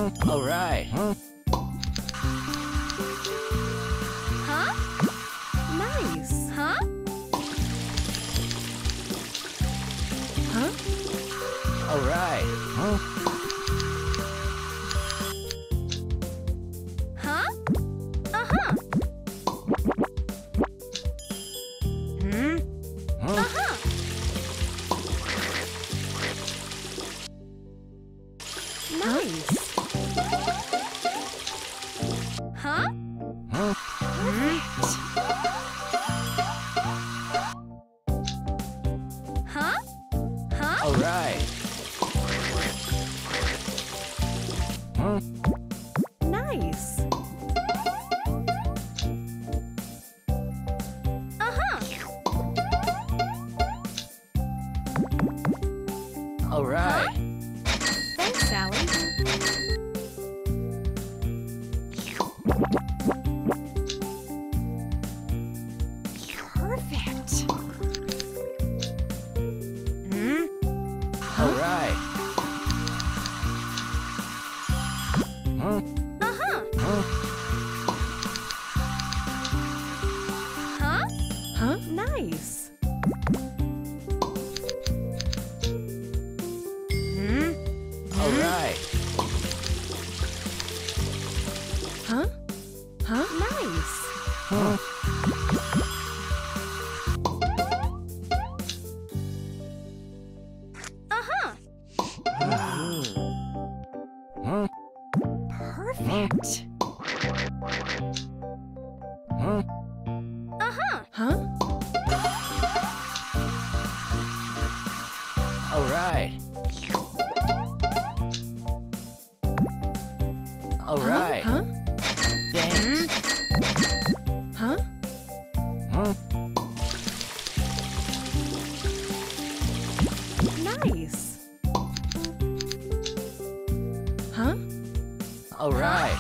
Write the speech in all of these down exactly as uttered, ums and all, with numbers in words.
All right. Huh? Nice. Huh? Huh? All right. Huh? Huh? Uh-huh. Hmm? Huh? Uh-huh. Nice. Huh? Huh? Perfect. Huh? Huh? All right. Huh? Nice. Uh-huh. All right. Huh? Thanks, Sally. Perfect. Hmm? All right. Huh? Uh-huh. Huh? Huh? Huh? Nice. Hmm? All right. Huh? Huh? Nice. Huh? Uh-huh. Huh? Perfect. Huh? Uh-huh. Huh? All right. All right. Huh? Thanks. Huh? Huh? Nice. Huh? All right.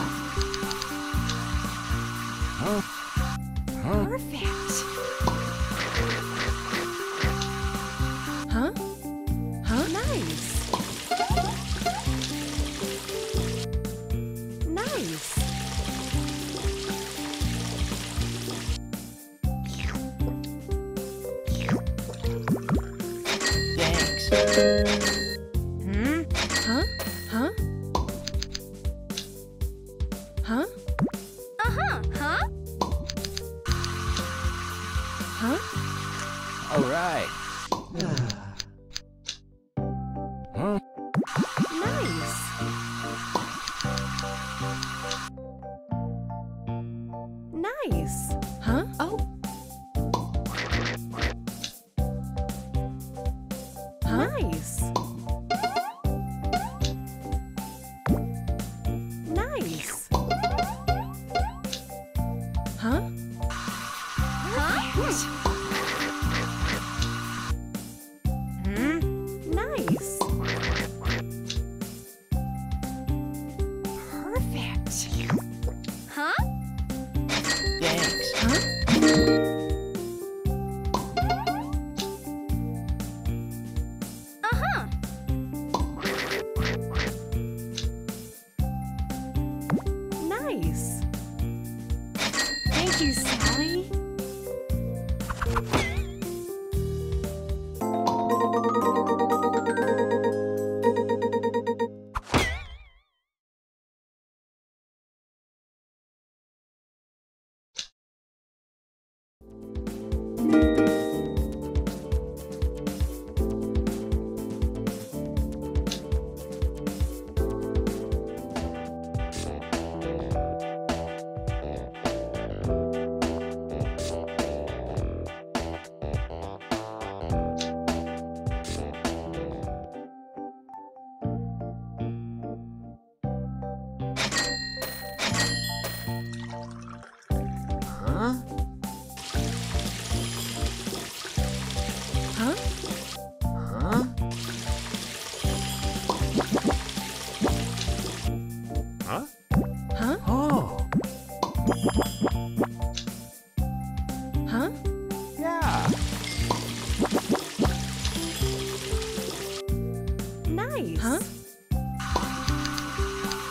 Huh? Huh? Perfect. Huh? Huh? Nice. Nice. Thanks. Hmm? Huh? Huh? Huh? Uh-huh. Huh? Huh? All right. Huh? Nice. Nice. Huh? Oh. Huh? Nice. Nice. Huh? Perfect. Hmm? Nice. Perfect. Huh? Thanks. Huh? Uh-huh. Nice. Thank you, Sally. Huh? Huh? Huh? Huh? Huh? Oh. Huh? Yeah. Nice. Huh?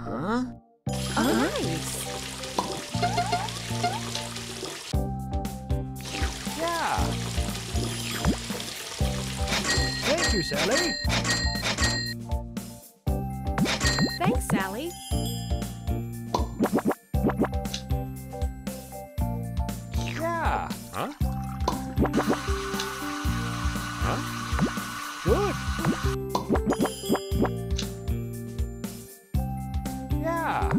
Huh? Oh, nice. Yeah. Thank you, Sally. Thanks, Sally. Yeah. Huh? Huh? Good. Yeah.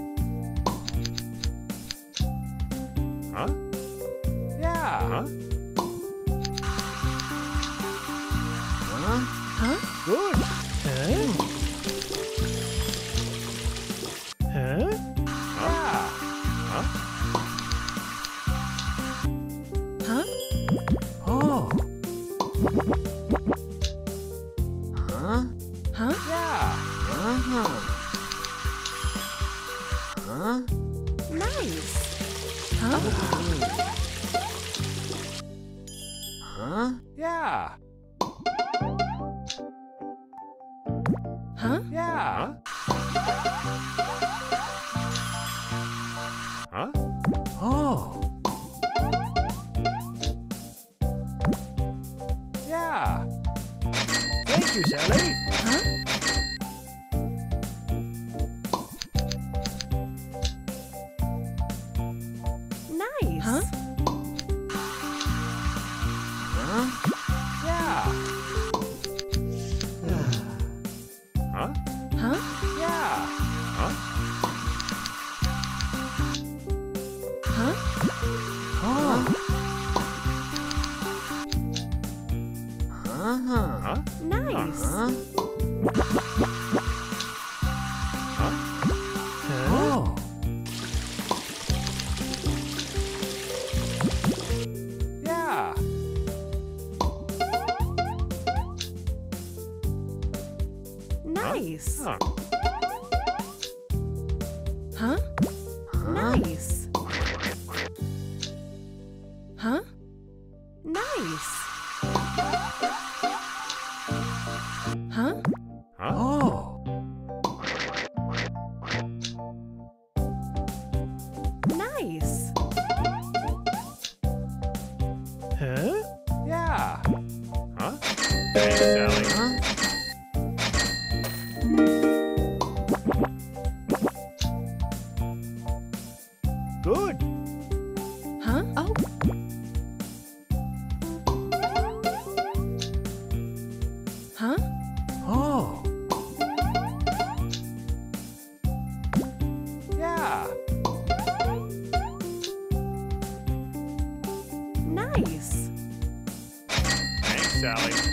Huh? Yeah. Huh? Huh? Huh? Good. Huh? Huh? Yeah. Huh? Huh? Oh. Huh? Huh? Yeah. Uh-huh. Huh? Nice. Huh? Huh? Yeah. Huh? Yeah. Huh? Oh. Yeah. Thank you, Sally. Huh? Nice. Huh? Huh? Yeah. Huh? Huh? Yeah. Huh? Huh? Oh. Uh-huh. Huh? Nice. Huh? Huh? Oh. Yeah. Nice. Huh? Huh? Nice. Huh? Nice. Huh? Huh? Oh. Nice. Huh? Yeah. Huh? Thanks, Sally. Huh? Good. Huh? Oh. Huh? Oh. Yeah. Nice. Thanks, Sally.